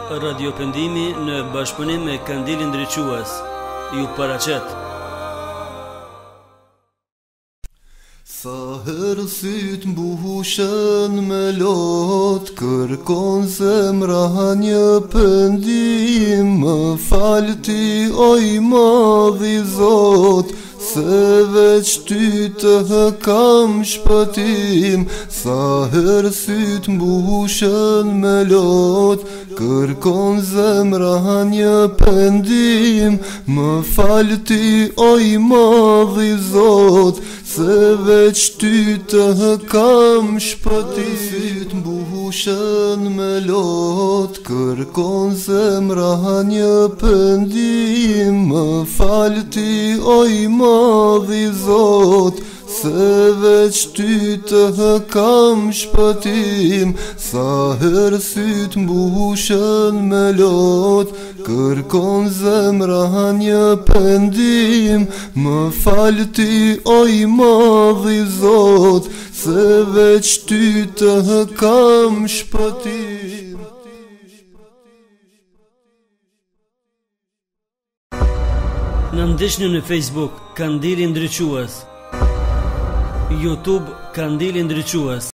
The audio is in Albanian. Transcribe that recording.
Radiopëndimi në bashkëpunim me Kandilin Ndriçues ju paraqet. Sa herë syt mbushën me lot, kërkon zemra një pendim, më fal ti oj madhi Zot, se veç ty të kam shpëtim. Sa herë syt mbushën me lot, kërkon zemra një pendim, më fal ti oj madhi Zot, se veç ty të kam shpëtim. Syt mbushën me lot, kërkon zemra një pendim, më fal ti oj madhi Zot, se veç ty të kam shpëtim. Sa herë syt mbushën me lot, kërkon zemra një pendim, më fal ti oj madhi Zot, se veç ty të kam shpëtim. Në ndeshni në Facebook Kandili Ndriçues, YouTube Kandili Ndriçues.